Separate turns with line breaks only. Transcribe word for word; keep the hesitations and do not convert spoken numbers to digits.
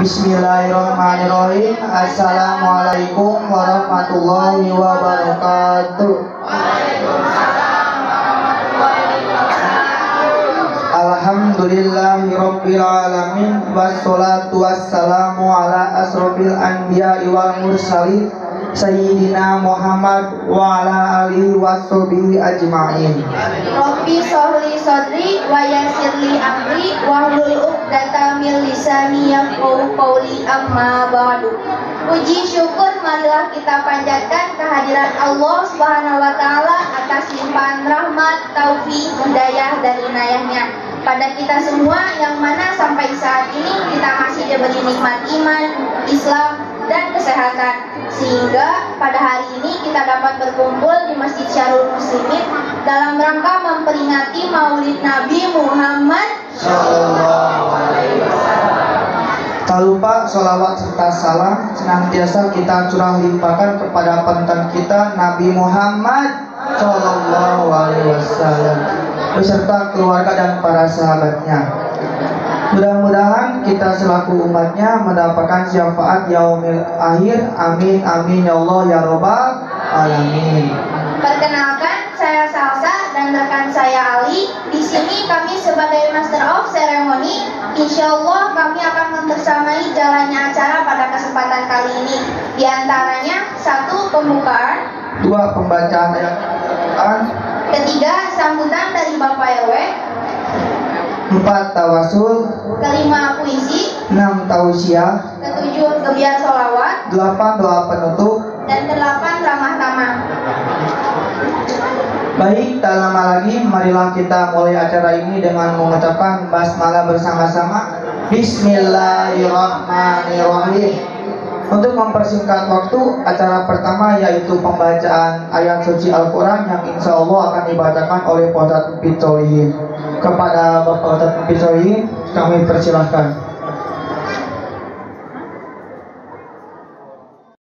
Bismillahirrahmanirrahim. Assalamualaikum warahmatullahi wabarakatuh. Alhamdulillahirabbil alamin wassalatu wassalamu ala asrofil anbiya'i wal mursalin Sayyidina Muhammad wa ala alihi washabihi ajma'in.
Rabbi sholli sadri wa yassirli amri wahlul uqdatam min lisani yafqahu qawli, amma ba'du. Puji syukur marilah kita panjatkan kehadiran Allah Subhanahu wa taala atas limpahan rahmat, taufik, hidayah dan inayahnya pada kita semua, yang mana sampai saat ini kita masih diberi nikmat iman, Islam dan kesehatan, sehingga pada hari ini kita dapat berkumpul di Masjid Syarul Muslimin dalam rangka memperingati Maulid Nabi Muhammad Shallallahu Alaihi Wasallam.
Tak lupa sholawat serta salam senantiasa kita curah limpahkan kepada panutan kita Nabi Muhammad Shallallahu Alaihi Wasallam beserta keluarga dan para sahabatnya. Mudah-mudahan kita selaku umatnya mendapatkan syafaat yaumil akhir. Amin amin ya Allah ya Rabbal alamin.
Perkenalkan, saya Salsa dan rekan saya Ali. Di sini kami sebagai Master of Ceremony. Insya Allah kami akan membersamai jalannya acara pada kesempatan kali ini. Di antaranya satu, pembukaan.
Dua, pembacaan ayat Al-Quran.
Ketiga, sambutan dari Bapak R W.
Empat, tawasul.
Kelima, puisi.
Enam, tausiah.
Ketujuh, gebiar sholawat.
Delapan, doa penutup.
Dan delapan, ramah tamah.
Baik, tak lama lagi marilah kita mulai acara ini dengan mengucapkan basmalah bersama-sama. Bismillahirrahmanirrahim. Untuk mempersingkat waktu, acara pertama yaitu pembacaan ayat suci Al-Quran yang insya Allah akan dibacakan oleh Ustadz Mufidsolihin. Kepada Bapak Ustadz Mufidsolihin kami persilahkan.